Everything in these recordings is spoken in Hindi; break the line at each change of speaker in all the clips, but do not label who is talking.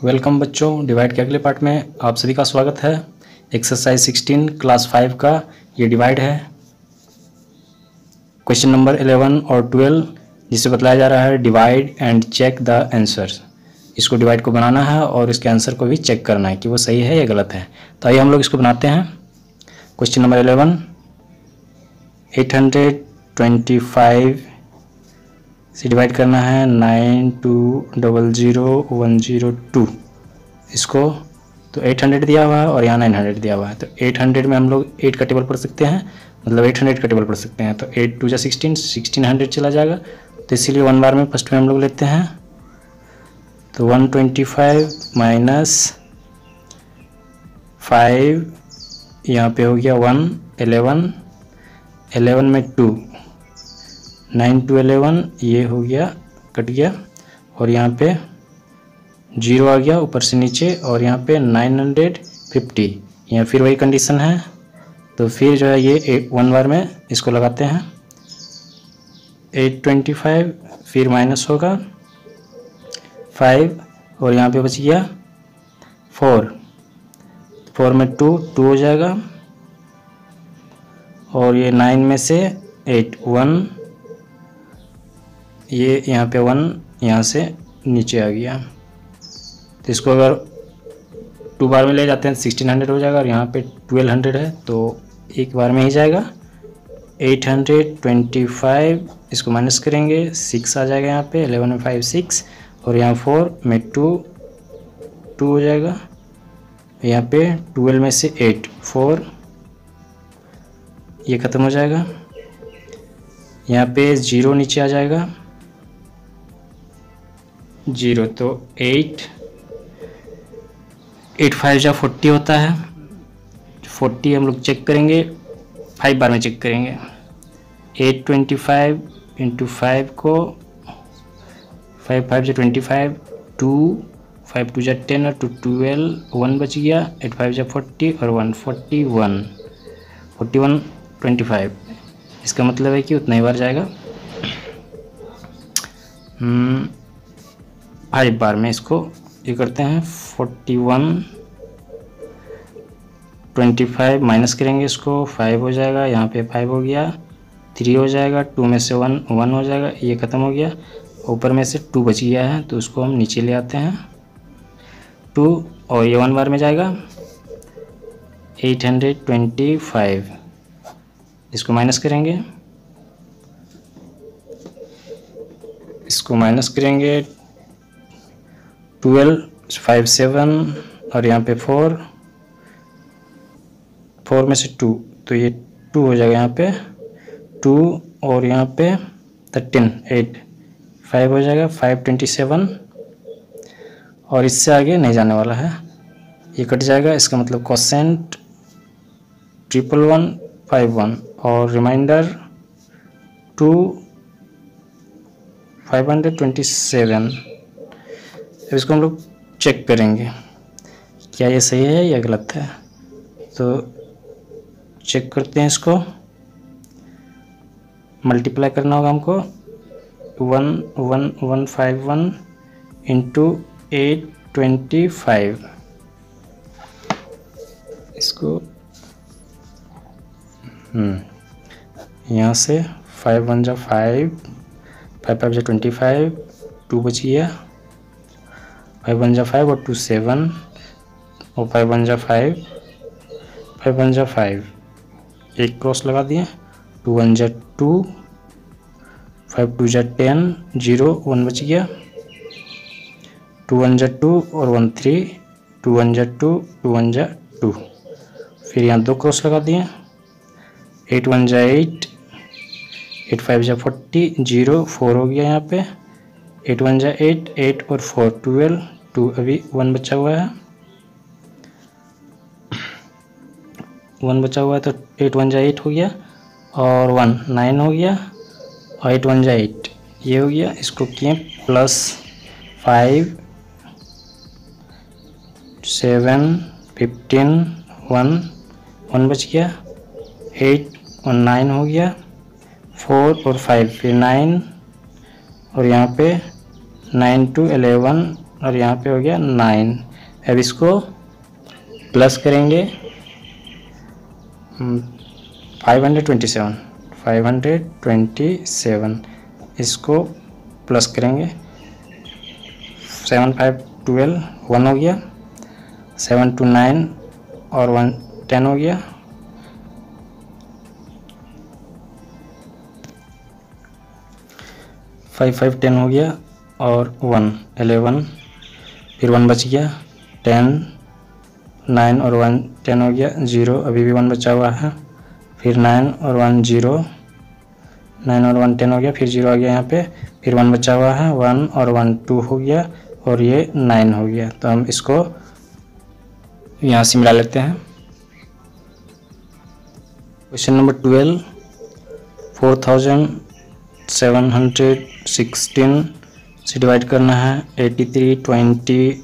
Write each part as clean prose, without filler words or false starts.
वेलकम बच्चों, डिवाइड के अगले पार्ट में आप सभी का स्वागत है। एक्सरसाइज 16 क्लास 5 का ये डिवाइड है। क्वेश्चन नंबर 11 और 12 जिससे बतलाया जा रहा है divide and check the answers. इसको डिवाइड को बनाना है और इसके आंसर को भी चेक करना है कि वो सही है या गलत है। तो आइए हम लोग इसको बनाते हैं। क्वेश्चन नंबर 11, 825 से डिवाइड करना है 92000102 इसको। तो 800 दिया हुआ है और यहाँ 900 दिया हुआ है। तो 800 में हम लोग 8 का टेबल पढ़ सकते हैं, मतलब 800 का टेबल पढ़ सकते हैं। तो 8 2 जा 16, 1600 चला जाएगा। तो इसीलिए 1 बार में फर्स्ट में हम लोग लेते हैं। तो 125 माइनस 5, यहाँ पे हो गया 1, 11, 11 में 2, 9 2 11, ये हो गया, कट गया और यहाँ पे 0 आ गया ऊपर से नीचे और यहाँ पे 950। यहाँ फिर वही कंडीशन है। तो फिर जो है ये 1 बार में इसको लगाते हैं। 825 फिर माइनस होगा 5 और यहाँ पे बच गया 4, 4 में 2 हो जाएगा और ये 9 में से 8 1, ये यहाँ पे 1 यहाँ से नीचे आ गया। तो इसको अगर 2 बार में ले जाते हैं 1600 हो जाएगा और यहाँ पे 1200 है तो 1 बार में ही जाएगा। 825 इसको माइनस करेंगे 6 आ जाएगा यहाँ पे, 11 में 5 6 और यहाँ 4 में 2 हो जाएगा। यहाँ पे 12 में से 8 4, ये ख़त्म हो जाएगा। यहाँ पे 0 नीचे आ जाएगा 0। तो 8 5 जा 40 होता है। 40 हम लोग चेक करेंगे, 5 बार में चेक करेंगे। 825 इंटू 5 को 5 5 जा 25, 2 5 2 जा 10 और 2 12, 1 बच गया। 8 5 जा 40 और 1 41, 41 25। इसका मतलब है कि उतना ही बार जाएगा। 5 बार में इसको ये करते हैं। 41 25 माइनस करेंगे इसको, 5 हो जाएगा। यहाँ पे 5 हो गया, 3 हो जाएगा, 2 में से 1 हो जाएगा, ये ख़त्म हो गया। ऊपर में से 2 बच गया है तो उसको हम नीचे ले आते हैं 2 और ये 1 बार में जाएगा। 825 इसको माइनस करेंगे, इसको माइनस करेंगे 12 5 7 और यहाँ पे 4 में से 2 तो ये 2 हो जाएगा यहाँ पे 2 और यहाँ पे 13 8 5 हो जाएगा 527 और इससे आगे नहीं जाने वाला है, ये कट जाएगा। इसका मतलब कोसेंट 1151 और रिमाइंडर 2 527। अब इसको हम लोग चेक करेंगे क्या ये सही है या गलत है। तो चेक करते हैं, इसको मल्टीप्लाई करना होगा हमको। 1151 इंटू 825, इसको यहाँ से 5 1 जा 5, 5 5 जा 25, 2 बच गया। 5 1 जा 5 और 2 7 और 5 1 जा 5, 5 1 जा 5, एक क्रॉस लगा दिए। 2 1 जा 2, 5 2 जा 10, 0 1 बच गया। 2 1 जा 2 और 1 3, 2 1 जा 2, 2 1 जा 2, फिर यहाँ 2 क्रॉस लगा दिए। 8 1 जा 8, 8 5 जा 40, 0 4 हो गया यहाँ पे। 8 1 जा 8, 8 और 4 12, 2 अभी 1 बचा हुआ है, 1 बचा हुआ है। तो 8 1 जा 8 हो गया और 1 9 हो गया और 8 1 जा 8 ये हो गया। इसको किए प्लस 5 7 15 1 बच गया। 8 और 9 हो गया, 4 और 5 फिर 9 और यहाँ पे 9 2 11 और यहाँ पे हो गया 9। अब इसको प्लस करेंगे 527 इसको प्लस करेंगे 7 5 12 1 हो गया, 7 2 9 और 1 10 हो गया, 5 5 10 हो गया और 1 11, फिर 1 बच गया, 10 9 और 1 10 हो गया, 0 अभी भी 1 बचा हुआ है, फिर 9 और 1 0, 9 और 1 10 हो गया, फिर 0 आ गया यहाँ पे, फिर 1 बचा हुआ है, 1 और 1 2 हो गया और ये 9 हो गया। तो हम इसको यहाँ से मिला लेते हैं। क्वेश्चन नंबर 12, 4716 से डिवाइड करना है 83 20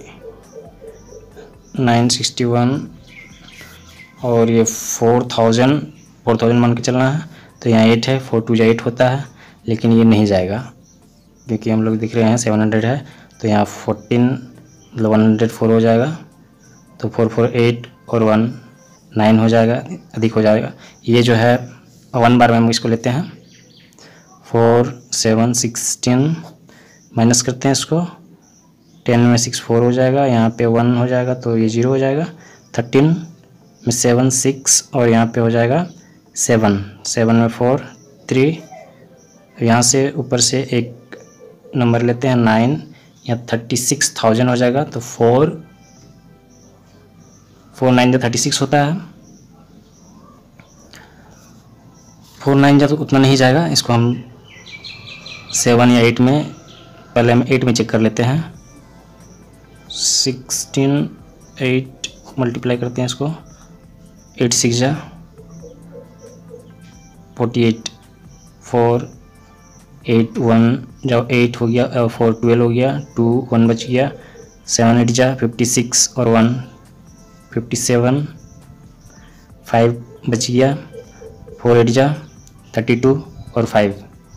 961 और ये 4000 मान के चलना है। तो यहाँ 8 है, 4 2 8 होता है, लेकिन ये नहीं जाएगा क्योंकि हम लोग दिख रहे हैं 700 है, तो यहाँ 14 मतलब 104 हो जाएगा, तो 4 4 8 और 1 9 हो जाएगा, अधिक हो जाएगा। ये जो है 1 बार में हम इसको लेते हैं, 4 7 16 माइनस करते हैं इसको, 10 में 6 4 हो जाएगा, यहाँ पे 1 हो जाएगा तो ये 0 हो जाएगा, 13 में 7 6 और यहाँ पे हो जाएगा 7 7 में 4 3, यहाँ से ऊपर से एक नंबर लेते हैं 9, यहाँ 36,000 हो जाएगा, तो 4 9 जो 36 होता है, 4 9 जो तो उतना नहीं जाएगा, इसको हम 7 या 8 में, पहले हम 8 में चेक कर लेते हैं। 16 8 मल्टीप्लाई करते हैं इसको, 8 6 जा 48, 4 8 1 जब 8 हो गया, 4 12 हो गया, 2 1 बच गया, 7 8 जा 56 और 1 57, 5 बच गया, 4 8 जा 32 और 5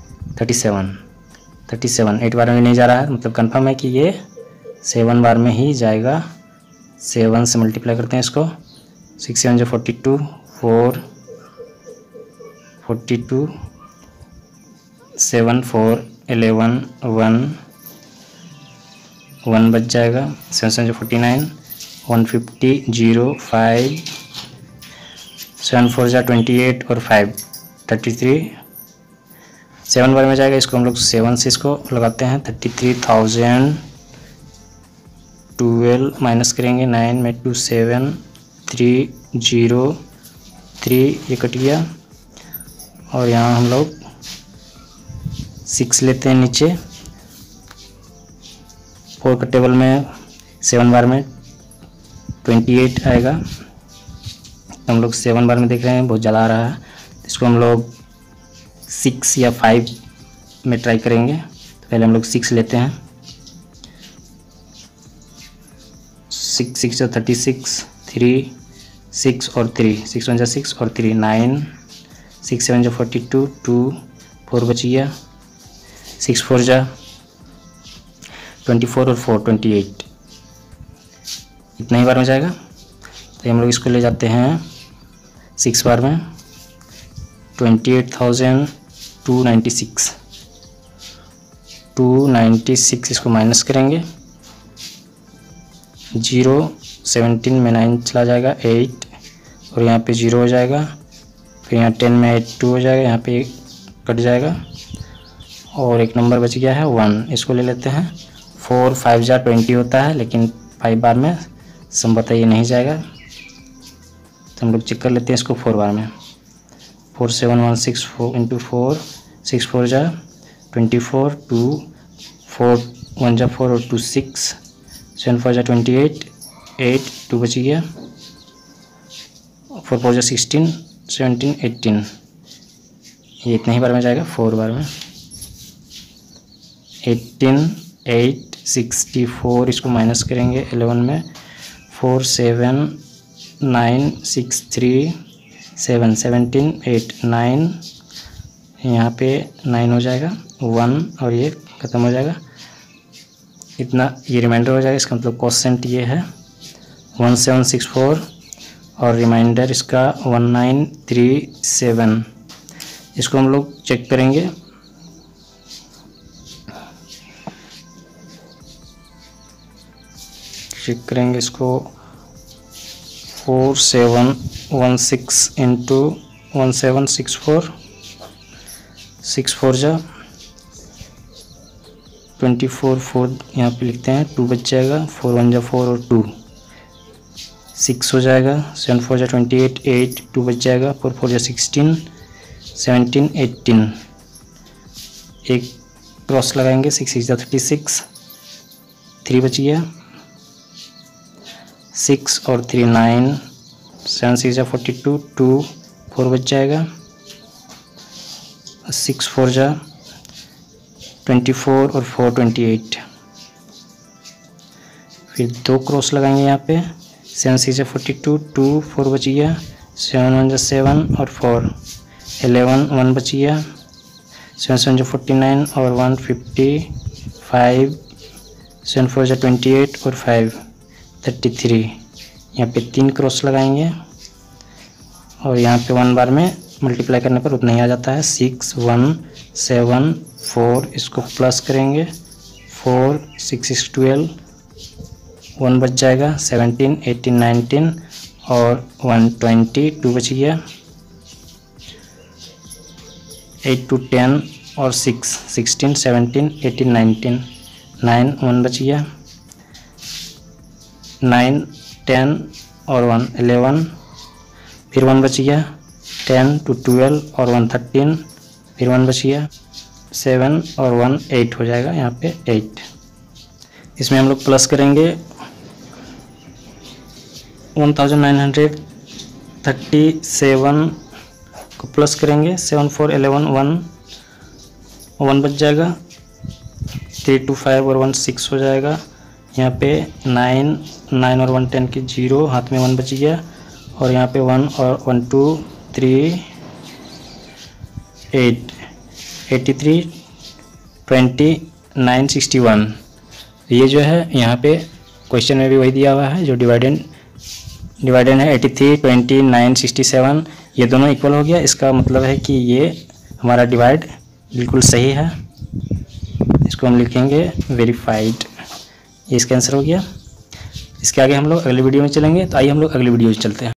37 8 बार में नहीं जा रहा है, मतलब कंफर्म है कि ये 7 बार में ही जाएगा। 7 से मल्टीप्लाई करते हैं इसको, 6 7 जो 42, 4 42, 7 4 11 1 बच जाएगा, 7 7 जो 49, 150 0 5, 7 4 जा 28 और 5 33, 7 बार में जाएगा, इसको हम लोग 7 से इसको लगाते हैं, 33,012 माइनस करेंगे 9 में 2 7 3 0 3, ये कट गया और यहाँ हम लोग 6 लेते हैं नीचे, 4 का टेबल में 7 बार में 28 आएगा, हम लोग 7 बार में देख रहे हैं बहुत ज़्यादा आ रहा है, इसको हम लोग 6 या 5 में ट्राई करेंगे। तो पहले हम लोग 6 लेते हैं, 6 6 जो 36, 3 6 और 3, 6 1 जा 6 और 3 9, 6 7 जो 42, 2 4 बच गया, 6 4 जा 24 और 4 28, इतना ही बार में जाएगा। तो हम लोग इसको ले जाते हैं 6 बार में, 28,296 इसको माइनस करेंगे, 0 17 में 9 चला जाएगा, 8 और यहाँ पे 0 हो जाएगा, फिर यहाँ 10 में 8 2 हो जाएगा, यहाँ पे कट जाएगा और एक नंबर बच गया है 1, इसको ले लेते हैं। 4 5 जा 20 होता है, लेकिन 5 बार में संभवतः ये नहीं जाएगा, तो हम लोग चेक कर लेते हैं इसको 4 बार में। 4 7 1 6 4 इंटू 4, 6 4 जा 24, 2 4 1 जा 4 और 2 6, 7 4 जा 28, 8 2 बच गया, 4 4 जा 16 17 18, ये इतना ही बार में जाएगा 4 बार में। 18 8 64 इसको माइनस करेंगे 11 में, 4 7 9 6 3 7 17 8 9, यहाँ पे 9 हो जाएगा, 1 और ये ख़त्म हो जाएगा, कितना ये रिमाइंडर हो जाएगा, इसका मतलब क्वोशिएंट ये है 1764 और रिमाइंडर इसका 1937। इसको हम लोग चेक करेंगे। इसको 4716 इंटू 1764, 6 4 जा 24, 4 यहाँ पे लिखते हैं, 2 बच जाएगा, 4 1 जा 4 और 2 6 हो जाएगा, 7 4 जा 28, 8 2 बच जाएगा, 4 4 जा 16, 17 18। एक क्रॉस लगाएंगे, 6 6 जा 36, 3 बच गया, 6 और 3 9, 7 6 जा 42, 2 4 बच जाएगा, 6 4 जा 24 और 4 28। फिर 2 क्रॉस लगाएंगे यहाँ पे, 7 6 जा 42, 2 4 बच गया, 7 1 जा 7 और 4, 11 1 बच गया, 7 7 जा 49 और 155, 7 4 जा 28 और 5 33। यहाँ पे 3 क्रॉस लगाएंगे और यहाँ पे 1 बार में मल्टीप्लाई करने पर उतना ही आ जाता है, 6 1 7 4। इसको प्लस करेंगे, 4 6 6 12, 1 बच जाएगा, 17 18 19 और 120, 2 बच गया, 8 2 10 और 6 16 17 18 19, 9 1 बच गया, 9 10 और 1 11, फिर 1 बच गया, 10 to 12 और 1 13, फिर 1 बच गया, 7 और 1 8 हो जाएगा, यहाँ पे 8। इसमें हम लोग प्लस करेंगे, 1937 को प्लस करेंगे, 7 4 11 1 बच जाएगा, 3 2 5 और 1 6 हो जाएगा, यहाँ पे 9 9 और 1 10 की 0, हाथ में 1 बच गया, और यहाँ पे 1 और 1 2 3 8 83 20 9 61। ये जो है यहाँ पे क्वेश्चन में भी वही दिया हुआ है जो डिवाइडेंड है 83 20 9 67। ये दोनों इक्वल हो गया, इसका मतलब है कि ये हमारा डिवाइड बिल्कुल सही है। इसको हम लिखेंगे वेरीफाइड। ये इसका आंसर हो गया। इसके आगे हम लोग अगली वीडियो में चलेंगे, तो आइए हम लोग अगली वीडियो में चलते हैं।